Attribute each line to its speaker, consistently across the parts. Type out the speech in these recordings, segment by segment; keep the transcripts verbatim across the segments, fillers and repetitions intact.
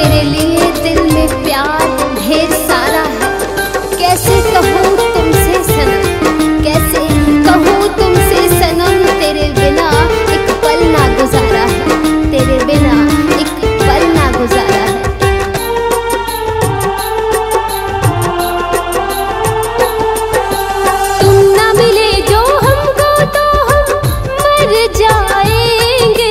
Speaker 1: तेरे लिए दिल में प्यार ढेर सारा है। कैसे कहूँ तुमसे सनम, कैसे कहूँ तुमसे सनम, तेरे बिना एक पल ना गुजारा है, तेरे बिना एक पल ना गुजारा है। तुम ना मिले जो हमको तो हम मर जाएंगे।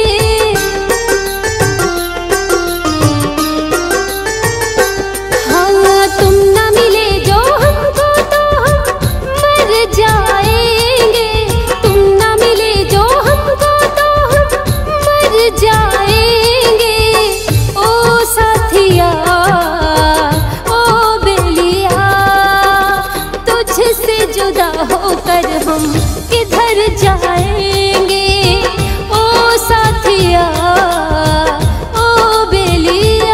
Speaker 1: हाँ, तुम ना मिले जो हमको तो हम मर जाएंगे। तुम ना मिले जो हमको तो हम मर जाएंगे। ओ साथिया, ओ बेलिया, तुझसे जुदा होकर हम किधर जाएंगे। ओ साथिया, ओ बेलिया।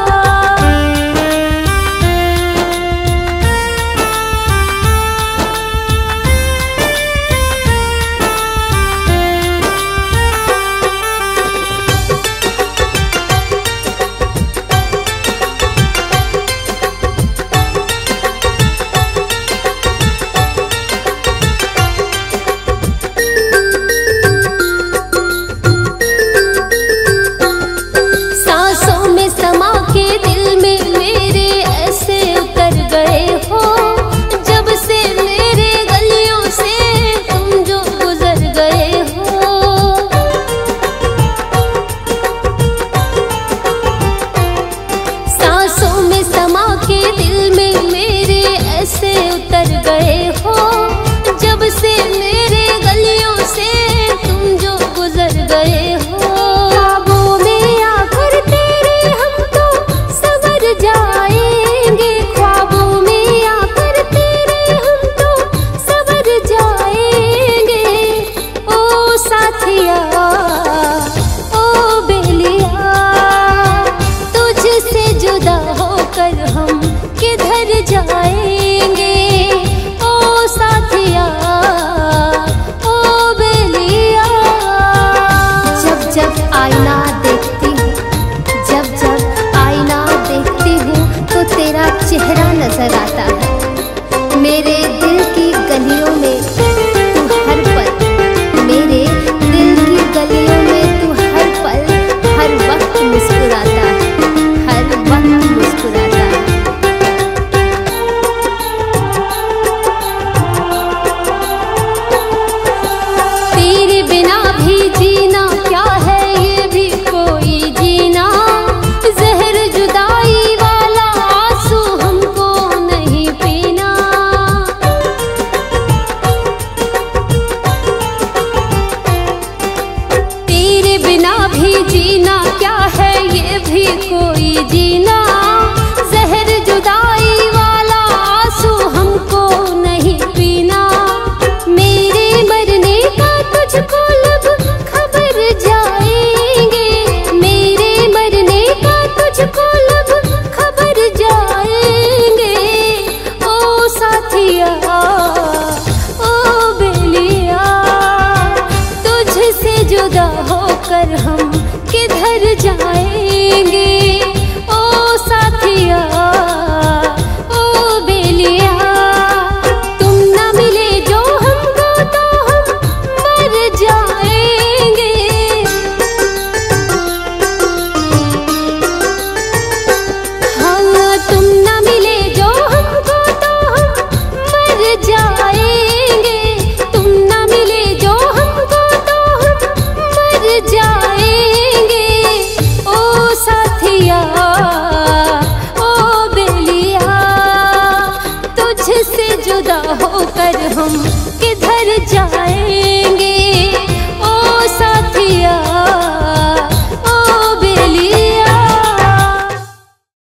Speaker 1: सांसों में समा के दिल में मेरे ऐसे उतर गए हो, जब से मेरे गलियों से तुम जो गुजर गए हो। सांसों में समा के दिल में मेरे ऐसे उतर गए हो, जब से मेरे गलियों से तुम जो गुजर गए हो। ख्वाबों में आकर तेरे हम तो संवर जाएंगे। ख्वाबों में आकर तेरे हम तो संवर जाएंगे। ओ साथिया, ओ बेलिया, तुझसे जुदा होकर हम किधर जाएंगे। ओ साथिया, ओ बेलिया। जब जब आईना देखती हूँ, जब जब आईना देखती हूँ तो तेरा चेहरा नजर आता है। मेरे दिल की गलियों में तू हर पल, मेरे दिल की गलियों में तू हर पल, हर वक्त मुस्कुराता है, हर वक्त मुस्कुराता है। तेरे बिना भी जीना क्या है ये भी कोई जीना। जहर जुदाई वाला आंसू हमको नहीं पीना। तेरे बिना भी जीना क्या है ये भी कोई जीना। जहर जुदाई वाला आंसू हमको नहीं पीना। मेरे मरने का तुझको लब खबर जाएंगे। मेरे मरने का तुझको लब खबर जाएंगे। ओ साथिया, ओ बेलिया, तुझसे जुदा होकर हम किधर जाएंगे। ओ साथिया, ओ बेलिया, तुम ना मिले जो हमको तो हम मर जाएंगे। हाँ, तुम ना मिले जो हमको तो हम मर जाएंगे। तुम ना मिले जो हमको तो हम मर जाएंगे। ओ साथिया, ओ बेलिया, तुझसे जुदा होकर हम किधर जाए।